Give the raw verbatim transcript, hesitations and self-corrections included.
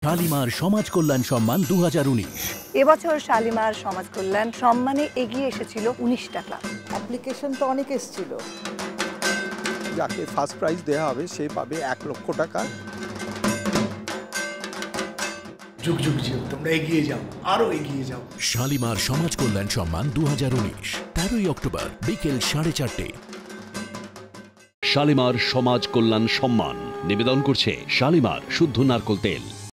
শালিমার সমাজ কল্যাণ সম্মান দু হাজার উনিশ। এবছর শালিমার সমাজ কল্যাণ সম্মানে এগিয়ে এসেছিল উনিশটা ক্লাব। অ্যাপ্লিকেশন তো অনেক এসেছিল। যাকে ফার্স্ট প্রাইজ দেওয়া হবে সে পাবে এক লক্ষ টাকা। যুগ যুগ যুগ তোমরা এগিয়ে যাও, আরো এগিয়ে যাও। শালিমার সমাজ কল্যাণ সম্মান দু হাজার উনিশ, তেরোই অক্টোবর বিকেল সাড়ে চারটে। শালিমার সমাজ কল্যাণ সম্মান নিবেদন করছে শালিমার শুদ্ধ নারকোল তেল।